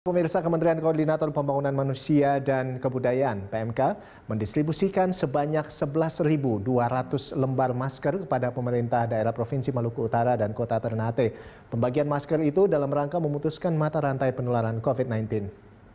Pemirsa, Kementerian Koordinator Pembangunan Manusia dan Kebudayaan (PMK) mendistribusikan sebanyak 11.200 lembar masker kepada pemerintah daerah Provinsi Maluku Utara dan Kota Ternate. Pembagian masker itu dalam rangka memutuskan mata rantai penularan COVID-19.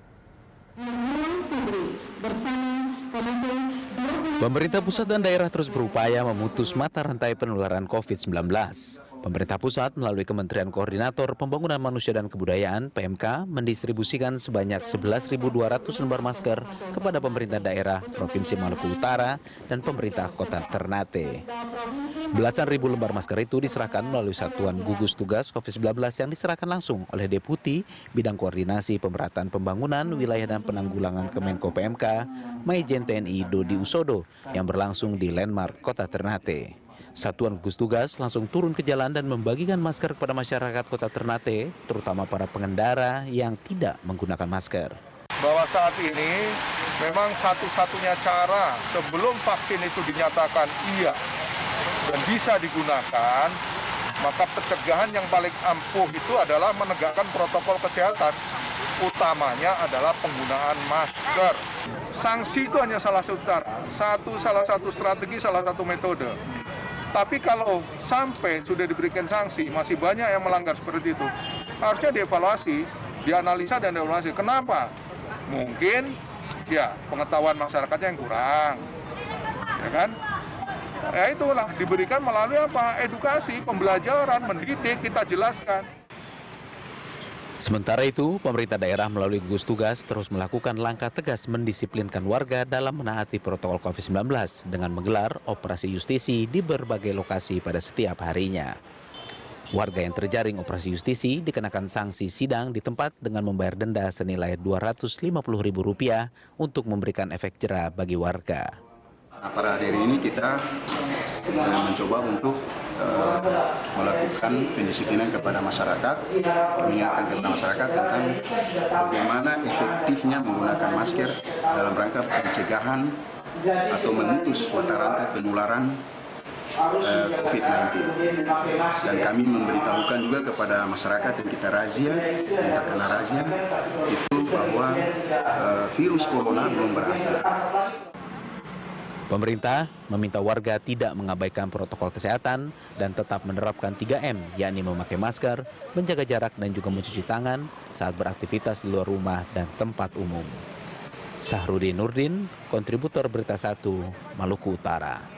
Pemerintah pusat dan daerah terus berupaya memutus mata rantai penularan COVID-19. Pemerintah pusat melalui Kementerian Koordinator Pembangunan Manusia dan Kebudayaan (PMK) mendistribusikan sebanyak 11.200 lembar masker kepada pemerintah daerah Provinsi Maluku Utara dan pemerintah Kota Ternate. Belasan ribu lembar masker itu diserahkan melalui Satuan Gugus Tugas COVID-19 yang diserahkan langsung oleh Deputi Bidang Koordinasi Pemerataan Pembangunan Wilayah dan Penanggulangan Kemenko PMK, Maijen TNI Dodi Usodo, yang berlangsung di Landmark Kota Ternate. Satuan Gugus Tugas langsung turun ke jalan dan membagikan masker kepada masyarakat Kota Ternate, terutama para pengendara yang tidak menggunakan masker. Bahwa saat ini memang satu-satunya cara sebelum vaksin itu dinyatakan iya dan bisa digunakan, maka pencegahan yang paling ampuh itu adalah menegakkan protokol kesehatan. Utamanya adalah penggunaan masker. Sanksi itu hanya salah satu cara, salah satu strategi, salah satu metode. Tapi kalau sampai sudah diberikan sanksi, masih banyak yang melanggar seperti itu, harusnya dievaluasi, dianalisa dan dievaluasi. Kenapa? Mungkin ya pengetahuan masyarakatnya yang kurang, ya kan? Ya itulah, diberikan melalui apa? Edukasi, pembelajaran, mendidik, kita jelaskan. Sementara itu, pemerintah daerah melalui gugus tugas terus melakukan langkah tegas mendisiplinkan warga dalam menaati protokol COVID-19 dengan menggelar operasi justisi di berbagai lokasi pada setiap harinya. Warga yang terjaring operasi justisi dikenakan sanksi sidang di tempat dengan membayar denda senilai Rp250.000 untuk memberikan efek jera bagi warga. Pada hari ini kita mencoba untuk melakukan pendisiplinan kepada masyarakat, mengingatkan kepada masyarakat tentang bagaimana efektifnya menggunakan masker dalam rangka pencegahan atau memutus mata rantai penularan COVID-19. Dan kami memberitahukan juga kepada masyarakat yang kita razia, yang terkena razia, itu bahwa virus corona belum berakhir. Pemerintah meminta warga tidak mengabaikan protokol kesehatan dan tetap menerapkan 3M, yakni memakai masker, menjaga jarak dan juga mencuci tangan saat beraktivitas di luar rumah dan tempat umum. Sahrudin Nurdin, kontributor Berita 1, Maluku Utara.